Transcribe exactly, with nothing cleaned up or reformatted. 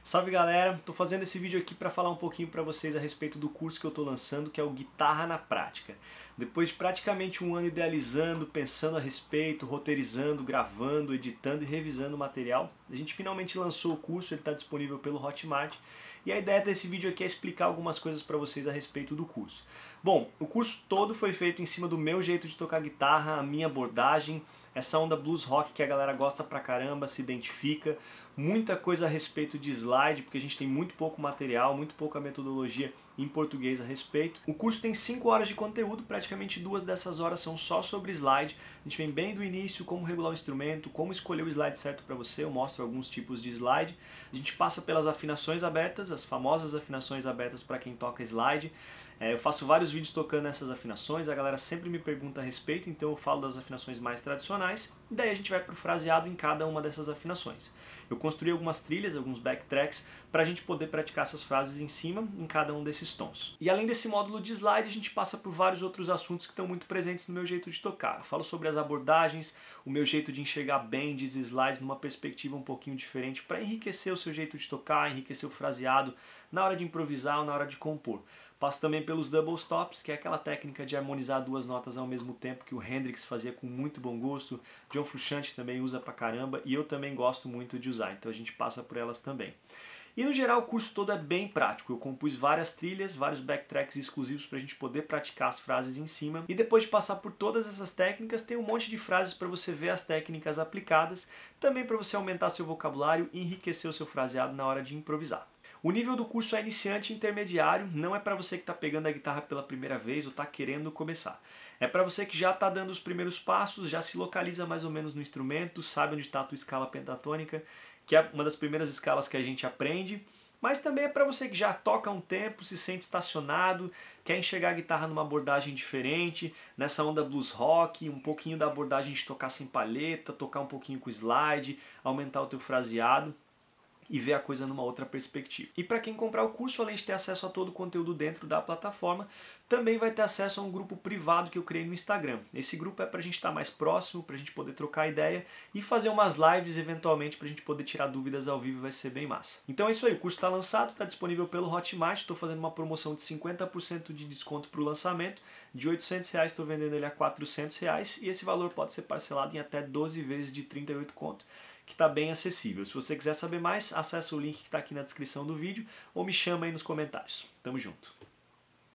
Salve galera, estou fazendo esse vídeo aqui para falar um pouquinho para vocês a respeito do curso que eu estou lançando, que é o Guitarra na Prática. Depois de praticamente um ano idealizando, pensando a respeito, roteirizando, gravando, editando e revisando o material, a gente finalmente lançou o curso, ele está disponível pelo Hotmart, e a ideia desse vídeo aqui é explicar algumas coisas para vocês a respeito do curso. Bom, o curso todo foi feito em cima do meu jeito de tocar guitarra, a minha abordagem, essa onda blues rock que a galera gosta pra caramba, se identifica, muita coisa a respeito de slide, porque a gente tem muito pouco material, muito pouca metodologia em português a respeito. O curso tem cinco horas de conteúdo, praticamente duas dessas horas são só sobre slide. A gente vem bem do início, como regular o instrumento, como escolher o slide certo para você, eu mostro alguns tipos de slide. A gente passa pelas afinações abertas, as famosas afinações abertas para quem toca slide. É, eu faço vários vídeos tocando essas afinações, a galera sempre me pergunta a respeito, então eu falo das afinações mais tradicionais, e daí a gente vai para o fraseado em cada uma dessas afinações. Eu construí algumas trilhas, alguns backtracks, para a gente poder praticar essas frases em cima, em cada um desses tons. E além desse módulo de slide, a gente passa por vários outros assuntos que estão muito presentes no meu jeito de tocar. Eu falo sobre as abordagens, o meu jeito de enxergar bends e slides numa perspectiva um pouquinho diferente, para enriquecer o seu jeito de tocar, enriquecer o fraseado, na hora de improvisar ou na hora de compor. Passo também pelos double stops, que é aquela técnica de harmonizar duas notas ao mesmo tempo que o Hendrix fazia com muito bom gosto, John Frusciante também usa pra caramba e eu também gosto muito de usar, então a gente passa por elas também. E no geral o curso todo é bem prático, eu compus várias trilhas, vários backtracks exclusivos para a gente poder praticar as frases em cima, e depois de passar por todas essas técnicas tem um monte de frases para você ver as técnicas aplicadas, também para você aumentar seu vocabulário e enriquecer o seu fraseado na hora de improvisar. O nível do curso é iniciante e intermediário, não é para você que está pegando a guitarra pela primeira vez ou está querendo começar. É para você que já está dando os primeiros passos, já se localiza mais ou menos no instrumento, sabe onde está a tua escala pentatônica, que é uma das primeiras escalas que a gente aprende, mas também é para você que já toca há um tempo, se sente estacionado, quer enxergar a guitarra numa abordagem diferente, nessa onda blues rock, um pouquinho da abordagem de tocar sem palheta, tocar um pouquinho com slide, aumentar o teu fraseado e ver a coisa numa outra perspectiva. E para quem comprar o curso, além de ter acesso a todo o conteúdo dentro da plataforma, também vai ter acesso a um grupo privado que eu criei no Instagram. Esse grupo é para a gente estar mais próximo, para a gente poder trocar ideia e fazer umas lives eventualmente para a gente poder tirar dúvidas ao vivo, vai ser bem massa. Então é isso aí, o curso está lançado, está disponível pelo Hotmart, estou fazendo uma promoção de cinquenta por cento de desconto para o lançamento, de oitocentos reais estou vendendo ele a quatrocentos reais e esse valor pode ser parcelado em até doze vezes de trinta e oito conto, que está bem acessível. Se você quiser saber mais, acesse o link que está aqui na descrição do vídeo ou me chama aí nos comentários. Tamo junto!